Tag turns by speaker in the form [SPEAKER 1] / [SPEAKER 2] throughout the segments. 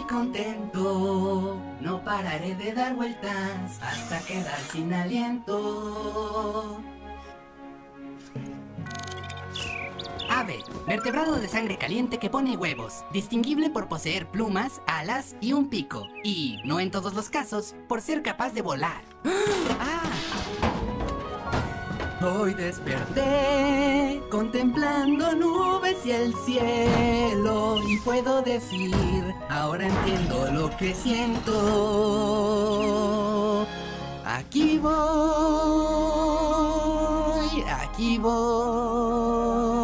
[SPEAKER 1] contento. No pararé de dar vueltas hasta quedar sin aliento. Ave, vertebrado de sangre caliente que pone huevos, distinguible por poseer plumas, alas y un pico. Y, no en todos los casos, por ser capaz de volar. ¡Ah! Hoy desperté contemplando nubes y el cielo y puedo decir, ahora entiendo lo que siento. Aquí voy, aquí voy.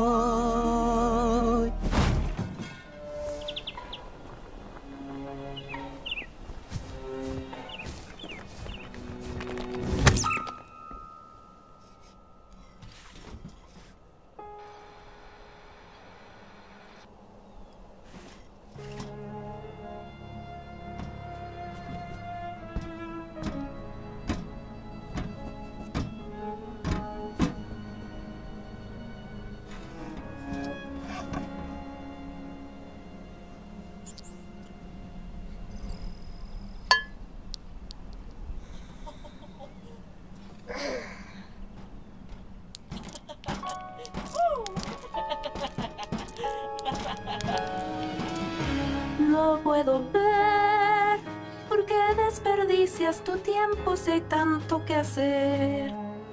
[SPEAKER 2] No puedo ver por qué desperdicias tu tiempo si hay tanto que hacer.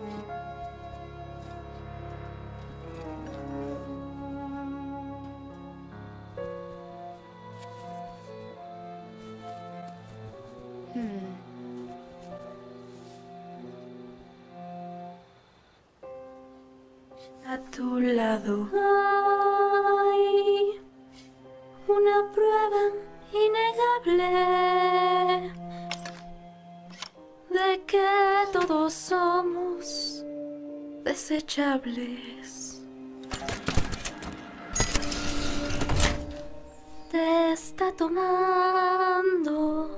[SPEAKER 2] A tu lado hay una prueba innegable de que todos somos desechables. Te está tomando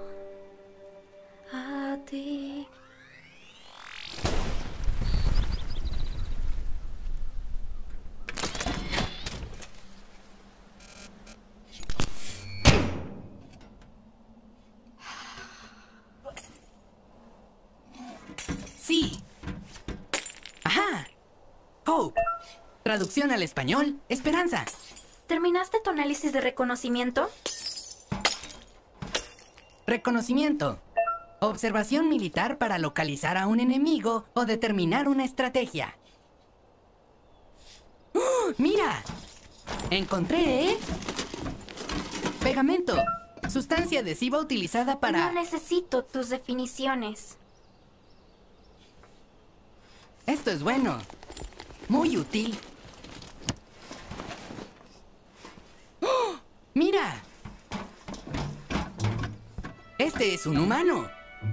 [SPEAKER 2] a ti.
[SPEAKER 1] Sí. Ajá. Hope. Traducción al español, esperanza.
[SPEAKER 2] ¿Terminaste tu análisis de reconocimiento?
[SPEAKER 1] Reconocimiento. Observación militar para localizar a un enemigo o determinar una estrategia. ¡Oh! ¡Mira! Encontré... pegamento. Sustancia adhesiva utilizada para...
[SPEAKER 2] No necesito tus definiciones.
[SPEAKER 1] Esto es bueno. Muy útil. ¡Oh! ¡Mira! Este es un humano.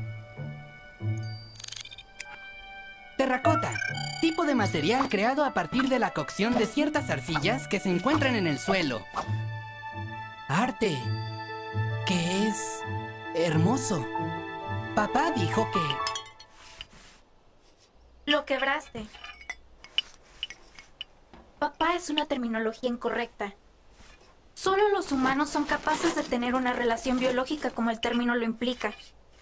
[SPEAKER 1] Terracota. Tipo de material creado a partir de la cocción de ciertas arcillas que se encuentran en el suelo. Arte. Que es... hermoso. Papá dijo que...
[SPEAKER 2] Lo quebraste. Papá es una terminología incorrecta. Solo los humanos son capaces de tener una relación biológica como el término lo implica.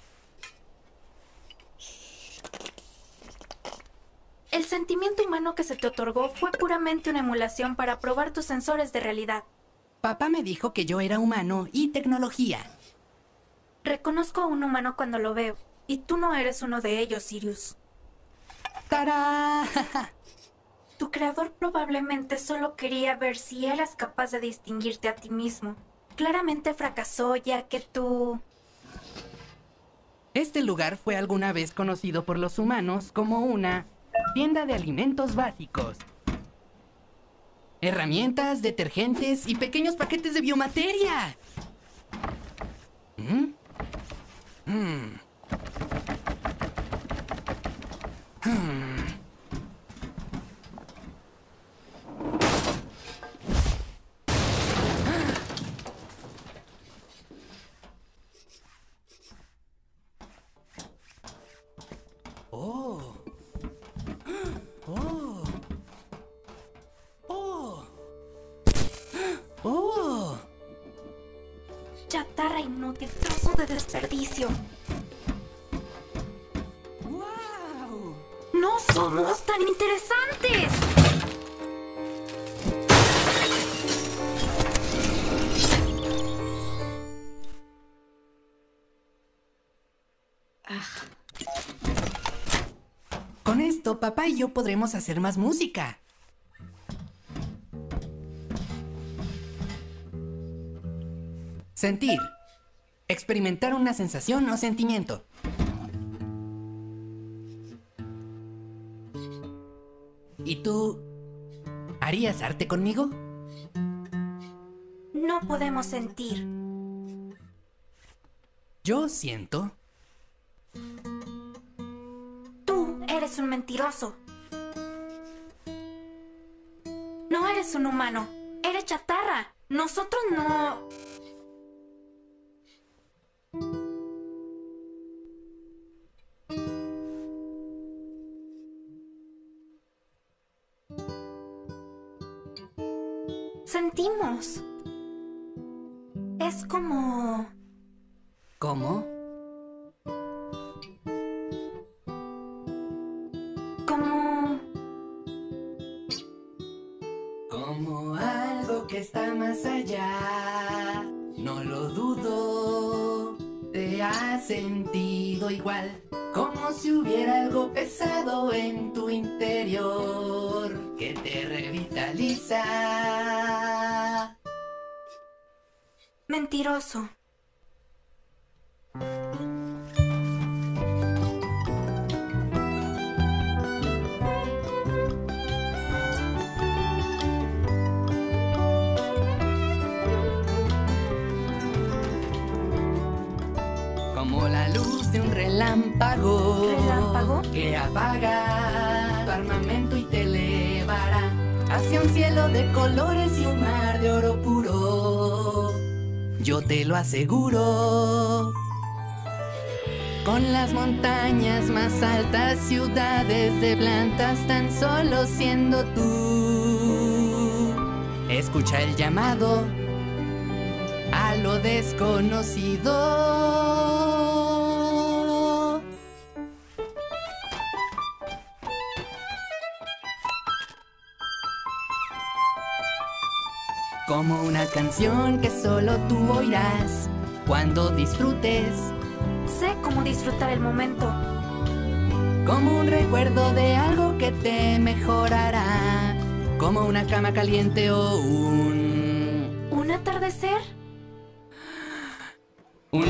[SPEAKER 2] El sentimiento humano que se te otorgó fue puramente una emulación para probar tus sensores de realidad.
[SPEAKER 1] Papá me dijo que yo era humano y tecnología.
[SPEAKER 2] Reconozco a un humano cuando lo veo, y tú no eres uno de ellos, Sirius.
[SPEAKER 1] ¡Tarán!
[SPEAKER 2] Tu creador probablemente solo quería ver si eras capaz de distinguirte a ti mismo. Claramente fracasó ya que tú...
[SPEAKER 1] Este lugar fue alguna vez conocido por los humanos como una tienda de alimentos básicos. Herramientas, detergentes y pequeños paquetes de biomateria. Oh. Oh. Oh. Oh.
[SPEAKER 2] Chatarra inútil, trozo de desperdicio.
[SPEAKER 1] ¡Wow!
[SPEAKER 2] ¡No somos tan interesantes!
[SPEAKER 1] Con esto, papá y yo podremos hacer más música. Sentir. Experimentar una sensación o sentimiento. ¿Y tú harías arte conmigo?
[SPEAKER 2] No podemos sentir.
[SPEAKER 1] Yo siento.
[SPEAKER 2] Tú eres un mentiroso. No eres un humano. Eres chatarra. Nosotros no... Sentimos. Es como...
[SPEAKER 1] ¿Cómo?
[SPEAKER 2] Como...
[SPEAKER 1] Como algo que está más allá. No lo dudo. Te has sentido igual. Como si hubiera algo pesado en tu interior que te revitaliza.
[SPEAKER 2] Mentiroso.
[SPEAKER 1] Como la luz de un relámpago.
[SPEAKER 2] ¿Relámpago?
[SPEAKER 1] Que apaga tu armamento y te elevará hacia un cielo de colores y un mar de oro puro. Yo te lo aseguro. Con las montañas más altas, ciudades de plantas, tan solo siendo tú. Escucha el llamado a lo desconocido. Como una canción que solo tú oirás cuando disfrutes.
[SPEAKER 2] Sé cómo disfrutar el momento.
[SPEAKER 1] Como un recuerdo de algo que te mejorará. Como una cama caliente o
[SPEAKER 2] ¿Un atardecer?
[SPEAKER 1] un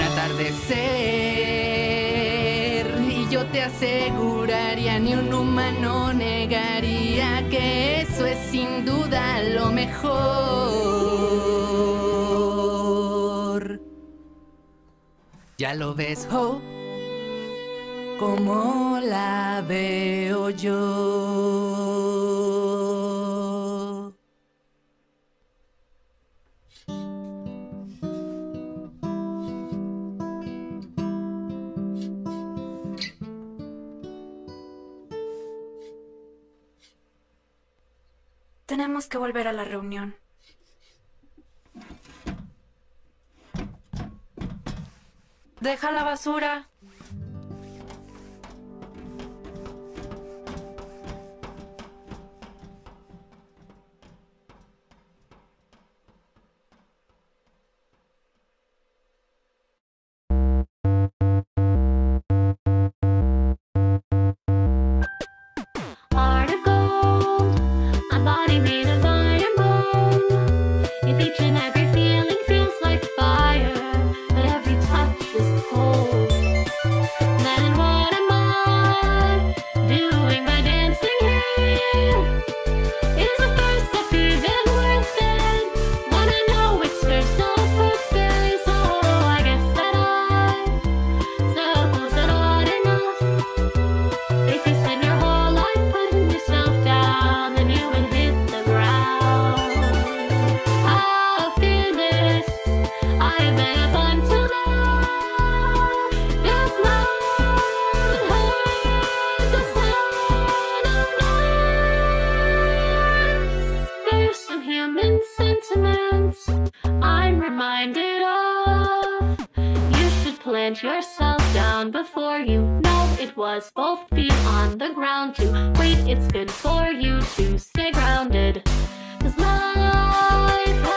[SPEAKER 1] atardecer. Y yo te aseguraría, ni un humano negaría que eso es sin duda lo mejor. ¿Ya lo ves, Hope? Como la veo yo.
[SPEAKER 2] Tenemos que volver a la reunión. Deja la basura.
[SPEAKER 3] Heart of gold, my body made of iron bone. If each and every feeling feels like fire, but every touch is cold, then what am I doing by dancing here? Is the first step even worth it? When I know it serves no purpose, oh, I guess that suppose that not enough. If you spend your whole life putting yourself down, then you will hit the ground. How fearless I have been up until now. There's none hurt the sound of noise. There's some human sentiments I'm reminded of. sent yourself down. Before you know it was both feet on the ground to wait. It's good for you to stay grounded, 'cause life